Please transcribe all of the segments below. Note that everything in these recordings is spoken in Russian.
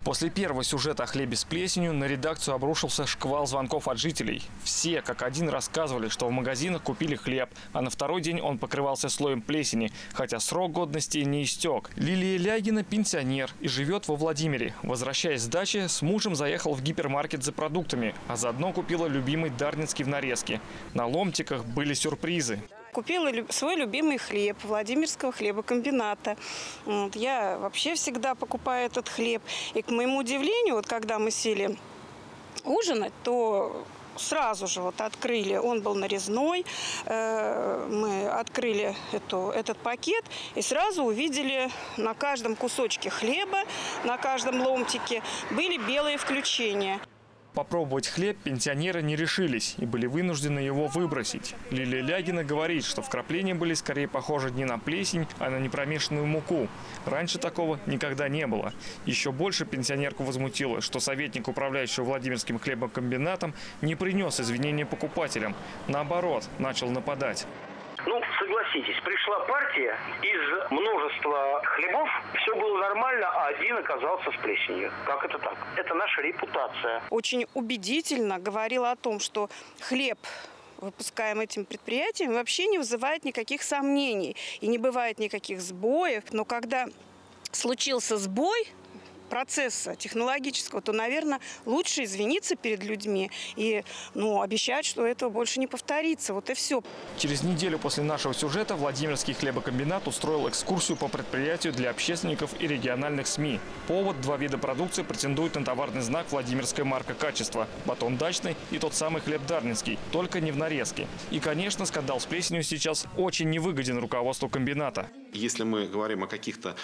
После первого сюжета о хлебе с плесенью на редакцию обрушился шквал звонков от жителей. Все как один рассказывали, что в магазинах купили хлеб, а на второй день он покрывался слоем плесени, хотя срок годности не истек. Лилия Лягина пенсионер и живет во Владимире. Возвращаясь с дачи, с мужем заехал в гипермаркет за продуктами, а заодно купила любимый дарницкий в нарезке. На ломтиках были сюрпризы. Купила свой любимый хлеб Владимирского хлебокомбината. Я вообще всегда покупаю этот хлеб. И к моему удивлению, вот когда мы сели ужинать, то сразу же вот открыли, он был нарезной, мы открыли этот пакет и сразу увидели на каждом кусочке хлеба, на каждом ломтике были белые включения. Попробовать хлеб пенсионеры не решились и были вынуждены его выбросить. Лилия Лягина говорит, что вкрапления были скорее похожи не на плесень, а на непромешанную муку. Раньше такого никогда не было. Еще больше пенсионерку возмутило, что советник, управляющего Владимирским хлебокомбинатом, не принес извинения покупателям. Наоборот, начал нападать. Ну, согласитесь, пришла партия, из множества хлебов все было нормально, а один оказался с плесенью. Как это так? Это наша репутация. Очень убедительно говорила о том, что хлеб, выпускаемый этим предприятием, вообще не вызывает никаких сомнений и не бывает никаких сбоев. Но когда случился сбой процесса технологического, то, наверное, лучше извиниться перед людьми и обещать, что этого больше не повторится. Вот и все. Через неделю после нашего сюжета Владимирский хлебокомбинат устроил экскурсию по предприятию для общественников и региональных СМИ. Повод: 2 вида продукции претендуют на товарный знак «Владимирская марка качества». Батон дачный и тот самый хлеб дарницкий, только не в нарезке. И, конечно, скандал с плесенью сейчас очень невыгоден руководству комбината. Если мы говорим о каких-то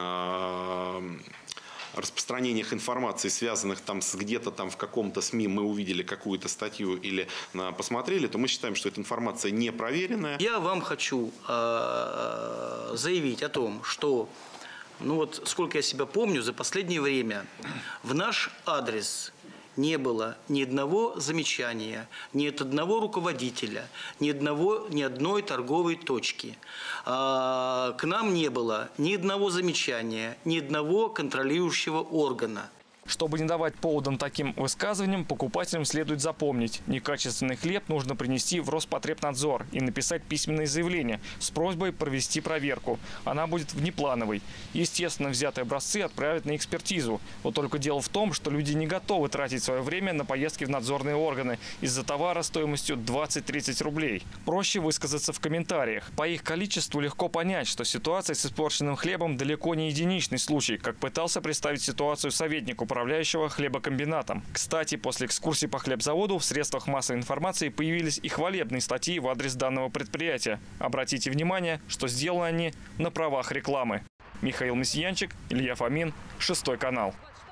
распространениях информации, связанных там с где-то там в каком-то СМИ, мы увидели какую-то статью или посмотрели, то мы считаем, что эта информация не проверенная. Я вам хочу заявить о том, что, сколько я себя помню, за последнее время в наш адрес не было ни одного замечания, ни от одного руководителя, ни одной торговой точки. К нам не было ни одного замечания, ни одного контролирующего органа. Чтобы не давать поводом таким высказываниям, покупателям следует запомнить: некачественный хлеб нужно принести в Роспотребнадзор и написать письменное заявление с просьбой провести проверку. Она будет внеплановой. Естественно, взятые образцы отправят на экспертизу. Вот только дело в том, что люди не готовы тратить свое время на поездки в надзорные органы из-за товара стоимостью 20-30 рублей. Проще высказаться в комментариях. По их количеству легко понять, что ситуация с испорченным хлебом далеко не единичный случай, как пытался представить ситуацию советник управляющего хлебокомбинатом. Кстати, после экскурсии по хлебзаводу в средствах массовой информации появились и хвалебные статьи в адрес данного предприятия. Обратите внимание, что сделаны они на правах рекламы. Михаил Месьянчик, Илья Фомин, 6 канал.